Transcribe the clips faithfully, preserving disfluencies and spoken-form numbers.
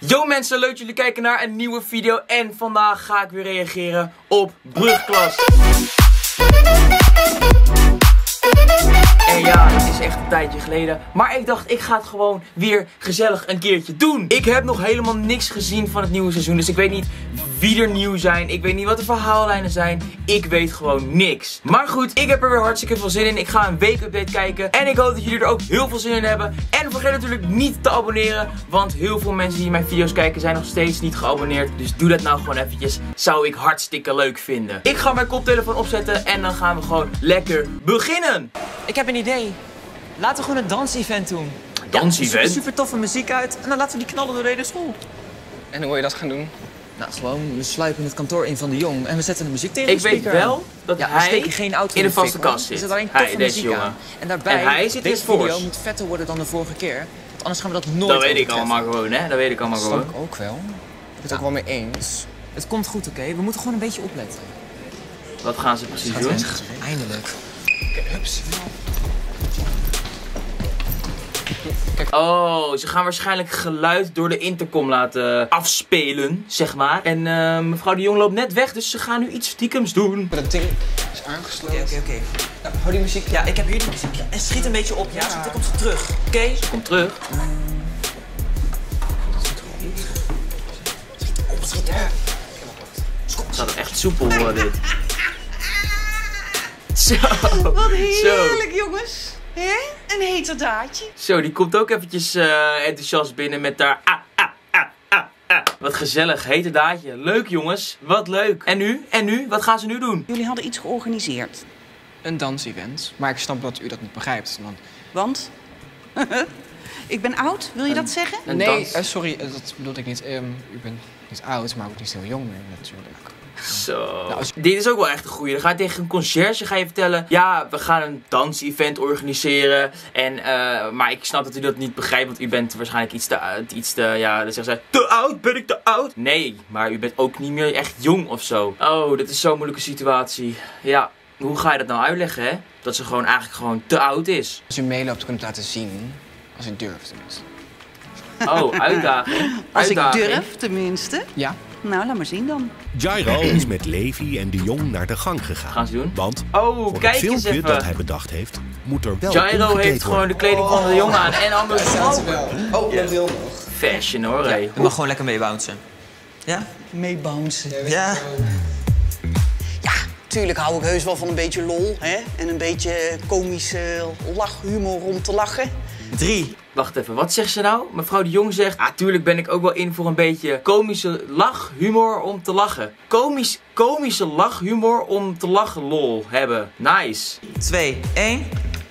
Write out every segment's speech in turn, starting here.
Yo mensen, leuk dat jullie kijken naar een nieuwe video. En vandaag ga ik weer reageren op brugklas. En ja, het is echt een tijdje geleden. Maar ik dacht, ik ga het gewoon weer gezellig een keertje doen. Ik heb nog helemaal niks gezien van het nieuwe seizoen. Dus ik weet niet wie er nieuw zijn. Ik weet niet wat de verhaallijnen zijn. Ik weet gewoon niks. Maar goed, ik heb er weer hartstikke veel zin in. Ik ga een weekupdate kijken. En ik hoop dat jullie er ook heel veel zin in hebben. En vergeet natuurlijk niet te abonneren. Want heel veel mensen die mijn video's kijken zijn nog steeds niet geabonneerd. Dus doe dat nou gewoon eventjes. Zou ik hartstikke leuk vinden. Ik ga mijn koptelefoon opzetten. En dan gaan we gewoon lekker beginnen. Ik heb een idee. Laten we gewoon een dans-event doen. Dans-event? Ja, super toffe muziek uit. En dan laten we die knallen door de hele school. En hoe wil je dat gaan doen? Nou, gewoon, we sluipen het kantoor in van de Jong en we zetten de muziek tegen de Ik weet speaker wel dat ja, we hij steken geen auto in de een vaste fik, hoor. kast zit. Er zit alleen Hij, toffe deze muziek jongen. aan. En daarbij, En hij zit deze in video Force. moet vetter worden dan de vorige keer. Want anders gaan we dat nooit Dat weet ik overtreffen. allemaal gewoon, hè? Dat weet ik allemaal Dat gewoon. snap ik ook wel. Ik ben het ook wel mee eens. Het komt goed, oké? Okay? We moeten gewoon een beetje opletten. Wat gaan ze precies doen? Eindelijk. Oké, hups. Oh, ze gaan waarschijnlijk geluid door de intercom laten afspelen, zeg maar. En uh, mevrouw de Jong loopt net weg, dus ze gaan nu iets stiekems doen. Dat ding is aangesloten. Oké, oké, oké. Nou, hou die muziek. Ja, ik heb hier de muziek. Ja, en schiet een beetje op, ja? Ja. Dan komt ze terug, oké? Okay? Kom terug. Het gaat echt soepel worden, dit. Zo. Wat heerlijk, Zo. jongens. Hè? Een heterdaadje. Zo, die komt ook eventjes uh, enthousiast binnen met haar... Ah, ah, ah, ah, ah. Wat gezellig, heterdaadje. Leuk jongens, wat leuk. En nu? En nu? Wat gaan ze nu doen? Jullie hadden iets georganiseerd. Een dansevent. Maar ik snap dat u dat niet begrijpt. Want... Want? Ik ben oud, wil je dat zeggen? Een nee, dans. uh, sorry, uh, dat bedoelde ik niet. Um, u bent niet oud, maar ook niet heel jong meer natuurlijk. Zo. Nou, als... Dit is ook wel echt een goeie. Dan ga je tegen een conciërge ga je vertellen. Ja, we gaan een dans-event organiseren. En, uh, maar ik snap dat u dat niet begrijpt. Want u bent waarschijnlijk iets te, uh, iets te ja, dan zeggen ze, te oud? Ben ik te oud? Nee, maar u bent ook niet meer echt jong of zo. Oh, dit is zo'n moeilijke situatie. Ja, hoe ga je dat nou uitleggen, hè? Dat ze gewoon eigenlijk gewoon te oud is. Als u meeloopt, kunt u het laten zien. Als u durft tenminste. Oh, uitdaging. Als uitdaging. ik durf, tenminste. Ja. Nou, laat maar zien dan. Gyro is met Levi en de Jong naar de gang gegaan. Gaan ze doen? Want Oh, voor kijk het eens filmpje even. dat hij bedacht heeft, moet er wel Gyro omgekleed heeft gewoon worden. de kleding van de jongen aan. En anders Staat wel. Oh, dat wil nog. fashion hoor, hé. Je mag gewoon lekker meebouncen. Ja? Meebouncen. Ja. Ja, tuurlijk hou ik heus wel van een beetje lol, hè? En een beetje komische lachhumor om te lachen. Drie. Wacht even, wat zegt ze nou? Mevrouw de Jong zegt, ah, tuurlijk ben ik ook wel in voor een beetje komische lachhumor om te lachen. Komisch, komische lachhumor om te lachen, lol, hebben. Nice. Twee. Één.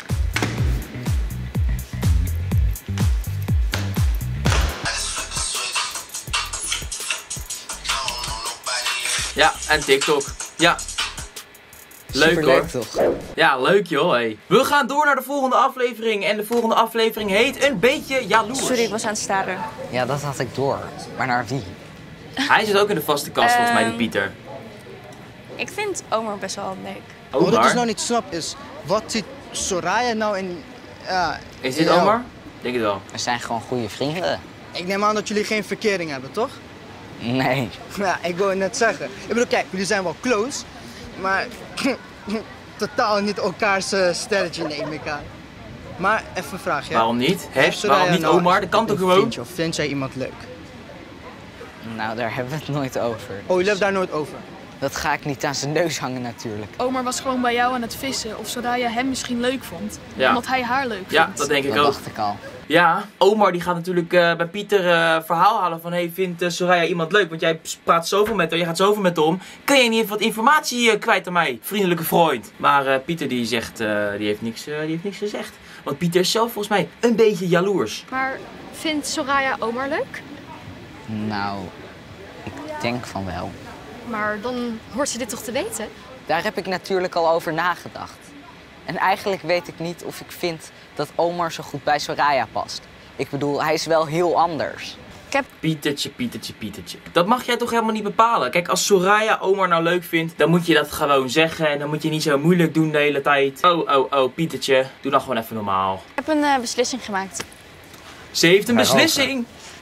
Ja, en TikTok. Ja. Leuk Superleuk, hoor. toch? Ja, leuk joh, hé. We gaan door naar de volgende aflevering. En de volgende aflevering heet Een Beetje Jaloers. Sorry, ik was aan het staren. Ja, dat had ik door. Maar naar wie? Hij zit ook in de vaste kast volgens mij, die Ehm, Pieter. Ik vind Omar best wel leuk. Omar? Wat ik dus nou niet snap is, wat zit Soraya nou in... Ja, Is dit in jou? Omar? Denk het wel. We zijn gewoon goede vrienden. Ik neem aan dat jullie geen verkering hebben, toch? Nee. Ja, ik wil het net zeggen. Ik bedoel, kijk, jullie zijn wel close, maar totaal niet elkaars uh, sterretje neem ik aan. Maar even een vraag, ja? Waarom niet? Hè? Heeft Soraya Waarom niet nou Omar? Dat kan toch een gewoon? vriendje Of vind jij iemand leuk? Nou, daar hebben we het nooit over. Oh, jullie hebben daar nooit over? Dat ga ik niet aan zijn neus hangen natuurlijk. Omar was gewoon bij jou aan het vissen of Soraya hem misschien leuk vond. Ja. Omdat hij haar leuk vindt. Ja, dat denk ik Dat ook. dacht ik al. Ja, Omar die gaat natuurlijk uh, bij Pieter uh, verhaal halen van... Hey, vindt uh, Soraya iemand leuk? Want jij praat zoveel met haar, je gaat zoveel met haar om. Kan jij niet even wat informatie uh, kwijt aan mij, vriendelijke vriend? Maar uh, Pieter die zegt, uh, die, heeft niks, uh, die heeft niks gezegd. Want Pieter is zelf volgens mij een beetje jaloers. Maar vindt Soraya Omar leuk? Nou, ik denk van wel. Maar dan hoort ze dit toch te weten? Daar heb ik natuurlijk al over nagedacht. En eigenlijk weet ik niet of ik vind dat Omar zo goed bij Soraya past. Ik bedoel, hij is wel heel anders. Pietertje, Pietertje, Pietertje. Dat mag jij toch helemaal niet bepalen? Kijk, als Soraya Omar nou leuk vindt, dan moet je dat gewoon zeggen. En dan moet je niet zo moeilijk doen de hele tijd. Oh, oh, oh, Pietertje, doe dan gewoon even normaal. Ik heb een uh, beslissing gemaakt. Ze heeft een beslissing.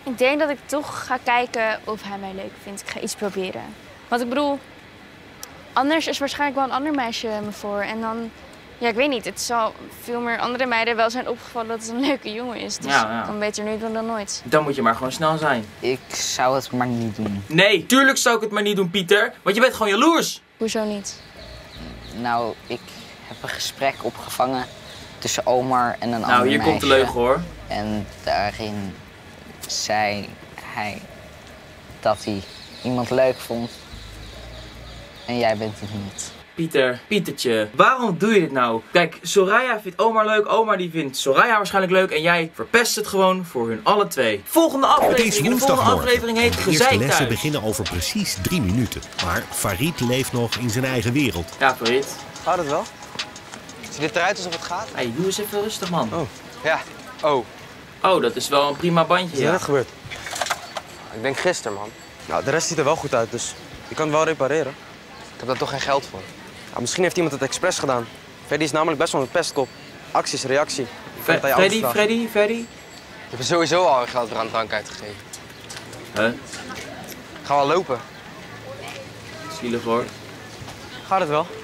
Ik denk dat ik toch ga kijken of hij mij leuk vindt. Ik ga iets proberen. Want ik bedoel, anders is waarschijnlijk wel een ander meisje me voor. En dan, ja, ik weet niet. Het zal veel meer andere meiden wel zijn opgevallen dat het een leuke jongen is. Dus Ja, ja. dan beter nu doen dan nooit. Dan moet je maar gewoon snel zijn. Ik zou het maar niet doen. Nee, tuurlijk zou ik het maar niet doen, Pieter. Want je bent gewoon jaloers. Hoezo niet? Nou, ik heb een gesprek opgevangen tussen Omar en een ander Nou, hier meisje. komt de leugen, hoor. En daarin zei hij dat hij iemand leuk vond. En jij bent het niet. Pieter, Pietertje, waarom doe je dit nou? Kijk, Soraya vindt Omar leuk, Omar die vindt Soraya waarschijnlijk leuk en jij verpest het gewoon voor hun alle twee. Volgende Het aflevering, is en de volgende woensdagmorgen. aflevering heet De eerste Gezeik lessen thuis. beginnen over precies drie minuten. Maar Farid leeft nog in zijn eigen wereld. Ja, Farid. Gaat het wel? Ziet het eruit alsof het gaat? Hey, doe eens even rustig, man. Oh. Ja. Oh. Oh, dat is wel een prima bandje, Wat is er ja. net gebeurd? Ik denk gisteren, man. Nou, de rest ziet er wel goed uit, dus je kan het wel repareren. Ik heb daar toch geen geld voor. Ja, misschien heeft iemand het expres gedaan. Freddy is namelijk best wel een pestkop. Actie is reactie. Fre Freddy, Freddy, Freddy? Ik heb er sowieso al geld voor aan drank uitgegeven. Huh? Ga wel lopen. Zielig hoor. Gaat het wel?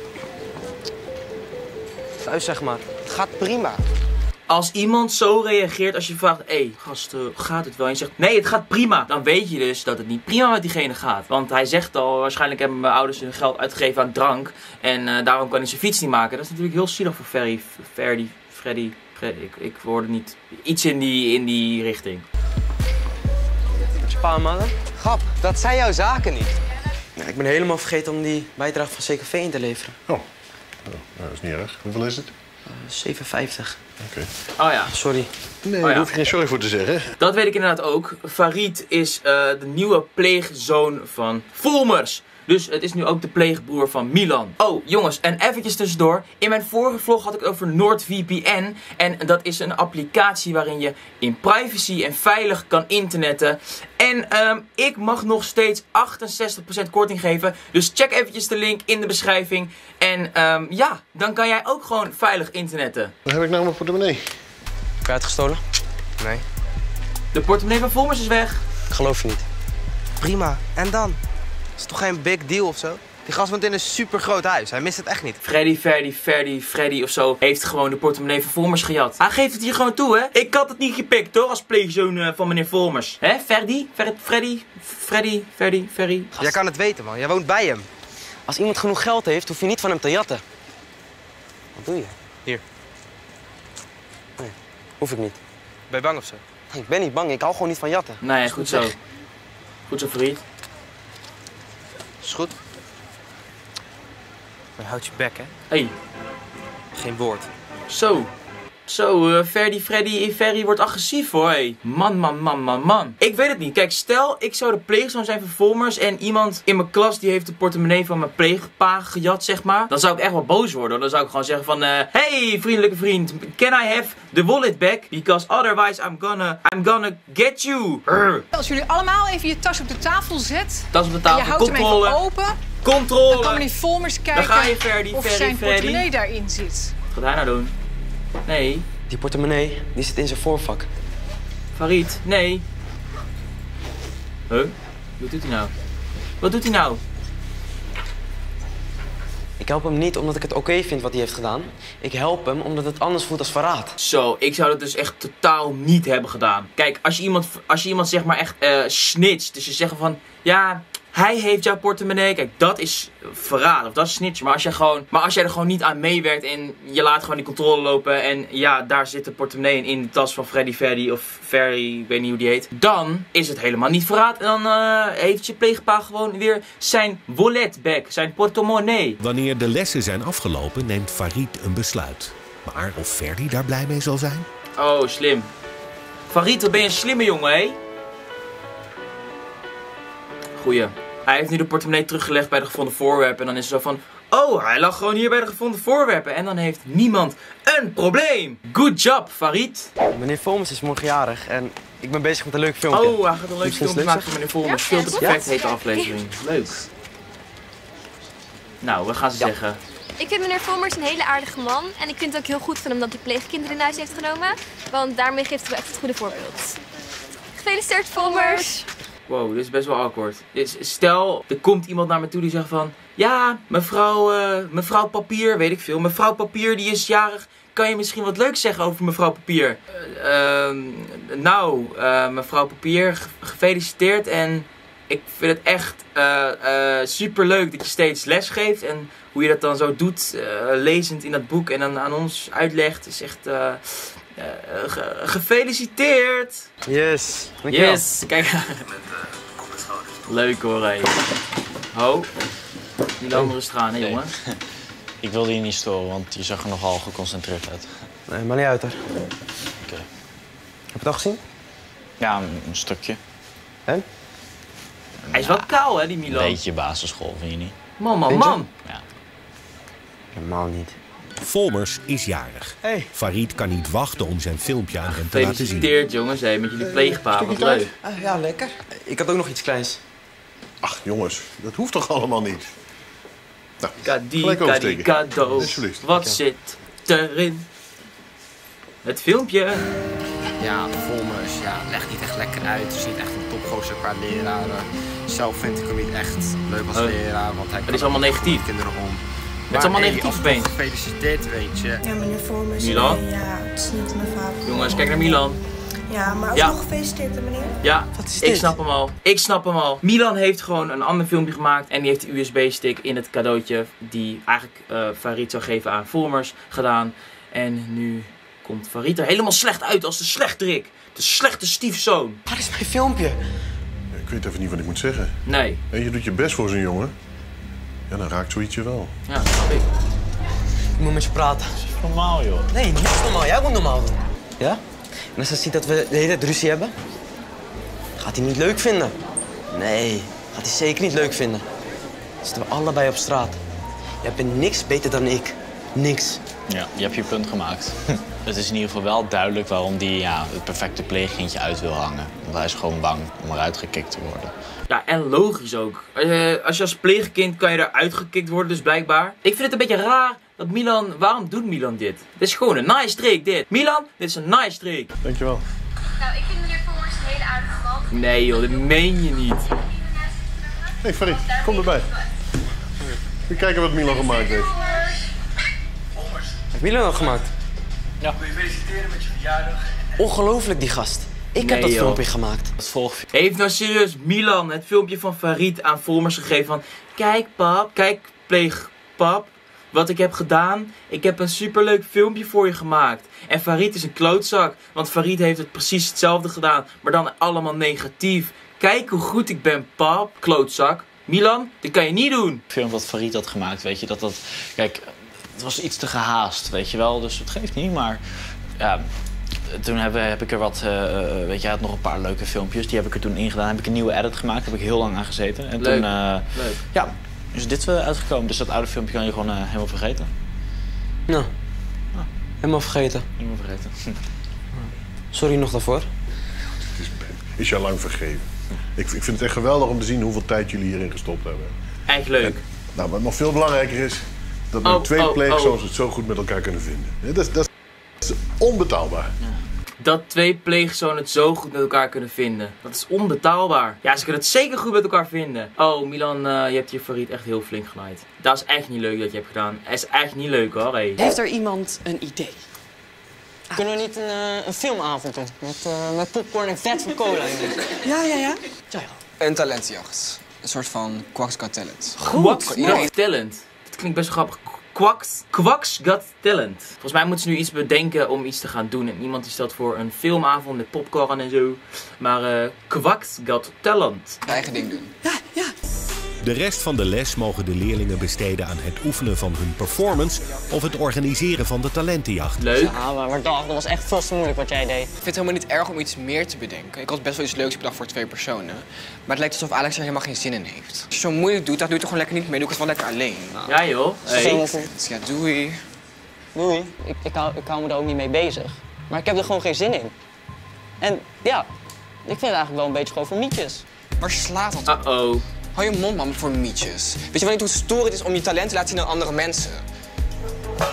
Thuis zeg maar. Het gaat prima. Als iemand zo reageert als je vraagt, hé hey, gast, uh, gaat het wel? En je zegt, nee, het gaat prima. Dan weet je dus dat het niet prima met diegene gaat. Want hij zegt al, waarschijnlijk hebben mijn ouders hun geld uitgegeven aan drank. En uh, daarom kan hij zijn fiets niet maken. Dat is natuurlijk heel zielig voor Ferry, Ferdy, Freddy. Freddy ik, ik hoorde niet. Iets in die, in die richting. Met je pa en ma dan? Grap, dat zijn jouw zaken niet. Ja, ik ben helemaal vergeten om die bijdrage van C K V in te leveren. Oh, oh nou, dat is niet erg. Hoeveel is het? Uh, zeven vijftig. Oké. Oh ja. Sorry. Nee, oh, daar ja. hoef je geen sorry voor te zeggen. Dat weet ik inderdaad ook. Farid is uh, de nieuwe pleegzoon van Volmers. Dus het is nu ook de pleegbroer van Milan. Oh, jongens, en eventjes tussendoor. In mijn vorige vlog had ik het over NordVPN. En dat is een applicatie waarin je in privacy en veilig kan internetten. En um, ik mag nog steeds achtenzestig procent korting geven. Dus check eventjes de link in de beschrijving. En um, ja, dan kan jij ook gewoon veilig internetten. Wat heb ik nou mijn portemonnee? Heb je uitgestolen? Nee. De portemonnee van Volmers is weg. Ik geloof je niet. Prima. En dan? Dat is toch geen big deal of zo? Die gast woont in een supergroot huis. Hij mist het echt niet. Freddy, Ferdy, Ferdy, Freddy of zo heeft gewoon de portemonnee van Volmers gejat. Hij geeft het hier gewoon toe, hè? Ik had het niet gepikt, hoor, als pleegzoon uh, van meneer Volmers. Hè, Ferdy? Fer Freddy? Freddy? Ferdy? Ferdy? Gast. Jij kan het weten, man. Jij woont bij hem. Als iemand genoeg geld heeft, hoef je niet van hem te jatten. Wat doe je? Hier. Nee, hoef ik niet. Ben je bang of zo? Nee, ik ben niet bang. Ik hou gewoon niet van jatten. Nee, goed zo. Goed zo, Farid. Is goed. Maar je houdt je bek, hè? Hey. Geen woord. Zo. Zo, uh, Ferdy, Freddy, Ferry wordt agressief hoor. Hey. Man, man, man, man, man. Ik weet het niet. Kijk, stel ik zou de pleegzoon zijn van Volmers en iemand in mijn klas die heeft de portemonnee van mijn pleegpa gejat, zeg maar. Dan zou ik echt wel boos worden. Dan zou ik gewoon zeggen van, uh, hey, vriendelijke vriend, can I have the wallet back? Because otherwise I'm gonna, I'm gonna get you. Urgh. Als jullie allemaal even je tas op de tafel zet. Tas op de tafel, en je houdt controle. hem even open. Controle. Dan kan meneer Volmers kijken Daar ga je, Ferdy, of Ferdy, zijn Ferdy. portemonnee daarin zit. Wat gaat hij nou doen? Nee. Die portemonnee, die zit in zijn voorvak. Farid, nee. Huh? Wat doet hij nou? Wat doet hij nou? Ik help hem niet omdat ik het oké vind wat hij heeft gedaan. Ik help hem omdat het anders voelt als verraad. Zo, ik zou dat dus echt totaal niet hebben gedaan. Kijk, als je iemand, als je iemand zeg maar echt uh, snitcht. Dus je zegt van, ja, hij heeft jouw portemonnee. Kijk, dat is verraad of dat is snitchen. Maar als, jij gewoon, maar als jij er gewoon niet aan meewerkt en je laat gewoon die controle lopen. En ja, daar zit de portemonnee in, in de tas van Freddy, Ferdy of Ferry, ik weet niet hoe die heet. Dan is het helemaal niet verraad. En dan uh, heeft je pleegpa gewoon weer zijn wallet back, zijn portemonnee. Wanneer de lessen zijn afgelopen, neemt Farid een besluit. Maar of Ferdy daar blij mee zal zijn? Oh, slim. Farid, wat ben je een slimme jongen, hé? Goeie. Hij heeft nu de portemonnee teruggelegd bij de gevonden voorwerpen. En dan is het zo van, oh, hij lag gewoon hier bij de gevonden voorwerpen. En dan heeft niemand een probleem. Good job, Farid. Meneer Volmers is morgen jarig en ik ben bezig met een leuk filmpje. Oh, hij gaat een leuk filmpje maken van meneer Volmers. Veel te perfect heet de aflevering. Leuk. Nou, wat gaan ze ja. zeggen? Ik vind meneer Volmers een hele aardige man. En ik vind het ook heel goed van hem dat hij pleegkinderen in huis heeft genomen. Want daarmee geeft hij wel echt het goede voorbeeld. Gefeliciteerd, Volmers. Wow, dit is best wel awkward. Dus stel, er komt iemand naar me toe die zegt van... Ja, mevrouw, uh, mevrouw Papier, weet ik veel. Mevrouw Papier die is jarig. Kan je misschien wat leuks zeggen over mevrouw Papier? Uh, uh, nou, uh, mevrouw Papier, gefeliciteerd. En ik vind het echt uh, uh, super leuk dat je steeds les geeft. En hoe je dat dan zo doet, uh, lezend in dat boek en dan aan ons uitlegt, is echt... Uh, Uh, ge gefeliciteerd! Yes, dankjewel. Yes, kijk. Leuk hoor, hé. Ho, die lopen rustig aan, hè jongen. Ik wilde je niet storen, want je zag er nogal geconcentreerd uit. Nee, maar niet uit hoor. Oké. Okay. Heb je het al gezien? Ja, een, een stukje. En? Hij is wel kaal, hè, die Milan? Een beetje basisschool, vind je niet? Man, man, man. Ja. Helemaal niet. Volmers is jarig. Hey. Farid kan niet wachten om zijn filmpje aan hem te laten zien. Gefeliciteerd jongens, hé, met jullie pleegpa, wat leuk. Uh, ja, lekker. Ik had ook nog iets kleins. Ach jongens, dat hoeft toch allemaal niet? Nou, Kadie, kadie, cadeau. Wat zit erin? Het filmpje. Ja, Volmers, ja, legt niet echt lekker uit. Het is niet echt een topgozer qua leraren. Zelf vind ik hem niet echt leuk als uh, leraar, want hij het is allemaal negatief. Kinderen om. Het is allemaal negatief opeens. Gefeliciteerd, weet je. Ja, meneer Volmers. Milan? Nee, ja, het is niet mijn vader. Jongens, kijk naar Milan. Ja, maar ook ja. nog gefeliciteerd, hè, meneer? Ja, wat is ik dit? snap hem al. Ik snap hem al. Milan heeft gewoon een ander filmpje gemaakt en die heeft de U S B-stick in het cadeautje die eigenlijk uh, Farid zou geven aan Volmers gedaan. En nu komt Farid er helemaal slecht uit als de slechterik. De slechte stiefzoon. Waar is mijn filmpje? Ik weet even niet wat ik moet zeggen. Nee. En je doet je best voor zo'n jongen. Ja, dan raakt zoiets je wel. Ja, dat snap ik. Ik moet met je praten. Dat is normaal, joh. Nee, niet normaal. Jij moet normaal doen. Ja? En als hij ziet dat we de hele tijd ruzie hebben, gaat hij niet leuk vinden. Nee, gaat hij zeker niet leuk vinden. Dan zitten we allebei op straat. Jij bent niks beter dan ik. Niks. Ja, je hebt je punt gemaakt. Het is in ieder geval wel duidelijk waarom die ja, het perfecte pleegkindje uit wil hangen. Want hij is gewoon bang om eruit gekikt te worden. Ja, en logisch ook. Uh, als je als pleegkind kan je eruit gekikt worden, dus blijkbaar. Ik vind het een beetje raar dat Milan... Waarom doet Milan dit? Dit is gewoon een nice streak, dit. Milan, dit is een nice streak. Dankjewel. Nou, ik vind meneer Volmers een hele aardige man. Nee joh, dat meen je niet. Hé hey, Farid, kom erbij. Even kijken wat Milan gemaakt heeft. Heeft Milan dat gemaakt? Ja. Wil je feliciteren met je verjaardag? Ongelooflijk, die gast. Ik Nee, heb dat joh. filmpje gemaakt. Het volgt. Heeft nou serieus Milan het filmpje van Farid aan Volmers gegeven van... Kijk pap, kijk pleegpap, wat ik heb gedaan. Ik heb een superleuk filmpje voor je gemaakt. En Farid is een klootzak, want Farid heeft het precies hetzelfde gedaan. Maar dan allemaal negatief. Kijk hoe goed ik ben pap, klootzak. Milan, dit kan je niet doen. Het filmpje dat Farid had gemaakt, weet je, dat dat... Kijk, het was iets te gehaast, weet je wel. Dus het geeft niet, maar... Ja, toen heb, heb ik er wat, uh, weet je, hij had nog een paar leuke filmpjes. Die heb ik er toen ingedaan. Heb ik een nieuwe edit gemaakt. Heb ik heel lang aan gezeten. En Leuk. toen, uh, Leuk. ja, is dit uh, uitgekomen. Dus dat oude filmpje kan je gewoon uh, helemaal vergeten. Nou, ah. helemaal vergeten. Helemaal vergeten. Sorry nog daarvoor. Is je al lang vergeven. Ik, ik vind het echt geweldig om te zien hoeveel tijd jullie hierin gestopt hebben. Echt leuk. En, nou, wat nog veel belangrijker is, dat mijn Oh, twee oh, pleegzoons oh. het zo goed met elkaar kunnen vinden. Ja, dat, is, dat is onbetaalbaar. Ja. Dat twee pleegzonen het zo goed met elkaar kunnen vinden. Dat is onbetaalbaar. Ja, ze kunnen het zeker goed met elkaar vinden. Oh, Milan, uh, je hebt je Farid echt heel flink genaaid. Dat is echt niet leuk dat je hebt gedaan. Het is echt niet leuk hoor. Hey. Heeft er iemand een idee? Kunnen we niet een, uh, een filmavond doen? Met, uh, met popcorn en vet van cola. Ja, ja, ja. Een talentjacht. Een soort van Quacks Got Talent. Quacks Got Talent. Dat klinkt best wel grappig. Quacks, Quacks Got Talent. Volgens mij moeten ze nu iets bedenken om iets te gaan doen. En iemand die stelt voor een filmavond met popcorn en zo. Maar uh, Quacks Got Talent. Eigen ding doen. De rest van de les mogen de leerlingen besteden aan het oefenen van hun performance of het organiseren van de talentenjacht. Leuk. Ja, maar, maar dag, dat was echt veel te moeilijk wat jij deed. Ik vind het helemaal niet erg om iets meer te bedenken. Ik had best wel iets leuks bedacht voor twee personen. Maar het lijkt alsof Alex er helemaal geen zin in heeft. Als je zo moeilijk doet, dan doe je toch gewoon lekker niet mee. Doe ik het wel lekker alleen. Nou. Ja joh. Hey. Dus ja, doei. Doei. Ik, ik, hou, ik hou me er ook niet mee bezig. Maar ik heb er gewoon geen zin in. En ja, ik vind het eigenlijk wel een beetje gewoon voor mietjes. Waar slaat dat op? Uh-oh. Hou je mond, man, voor mietjes. Weet je wel niet hoe stoer het is om je talent te laten zien aan andere mensen?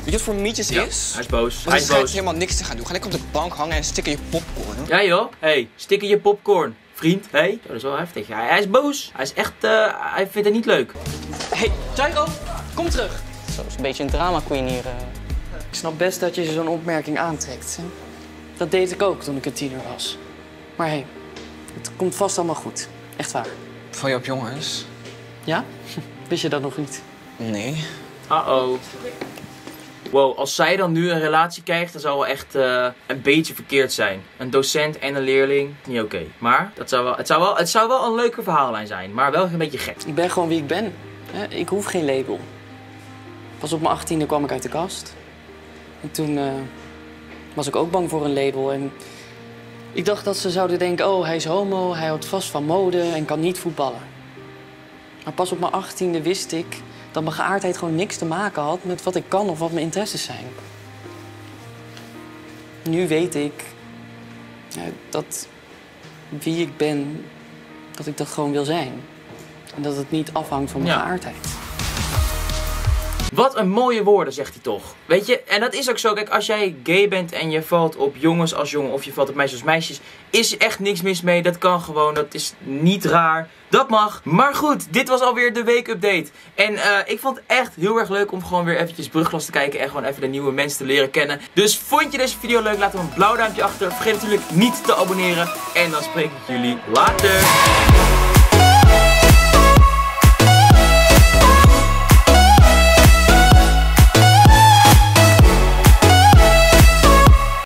je wat voor mietjes Ja, is? hij is boos. Want Hij hij is schijnt boos. helemaal niks te gaan doen. Ga lekker op de bank hangen en stikken je popcorn. Ja joh, hey, stik in je popcorn. Vriend, hé, hey. Dat is wel heftig. Hij, hij is boos. Hij is echt, uh, hij vindt het niet leuk. Hey, Jairo, kom terug. Zo is een beetje een drama queen hier. Uh. Ik snap best dat je zo'n opmerking aantrekt. Hè? Dat deed ik ook toen ik een tiener was. Maar hé, hey, het komt vast allemaal goed. Echt waar. Val je op jongens? Ja? Wist je dat nog niet? Nee. Uh-oh. Wow, als zij dan nu een relatie krijgt, dan zou wel echt uh, een beetje verkeerd zijn. Een docent en een leerling, niet oké. Okay. Maar dat zou wel, het, zou wel, het zou wel een leuke verhaallijn zijn, maar wel een beetje gek. Ik ben gewoon wie ik ben. Hè? Ik hoef geen label. Pas op mijn achttiende kwam ik uit de kast. En toen uh, was ik ook bang voor een label. En ik dacht dat ze zouden denken, oh, hij is homo, hij houdt vast van mode en kan niet voetballen. Maar pas op mijn achttiende wist ik dat mijn geaardheid gewoon niks te maken had met wat ik kan of wat mijn interesses zijn. Nu weet ik ja, dat wie ik ben, dat ik dat gewoon wil zijn. En dat het niet afhangt van mijn Ja. geaardheid. Wat een mooie woorden, zegt hij toch. Weet je, en dat is ook zo. Kijk, als jij gay bent en je valt op jongens als jongen of je valt op meisjes als meisjes, is er echt niks mis mee. Dat kan gewoon, dat is niet raar. Dat mag. Maar goed, dit was alweer de weekupdate. En uh, ik vond het echt heel erg leuk om gewoon weer eventjes Brugklas te kijken en gewoon even de nieuwe mensen te leren kennen. Dus vond je deze video leuk? Laat dan een blauw duimpje achter. Vergeet natuurlijk niet te abonneren. En dan spreek ik jullie later.